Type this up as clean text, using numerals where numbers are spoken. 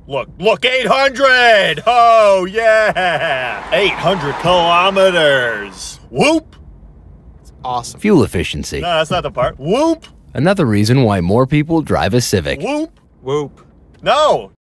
Look, 800! Oh, yeah! 800 kilometers! Whoop! Awesome. Fuel efficiency. No, that's not the part. Whoop! Another reason why more people drive a Civic. Whoop! Whoop. No!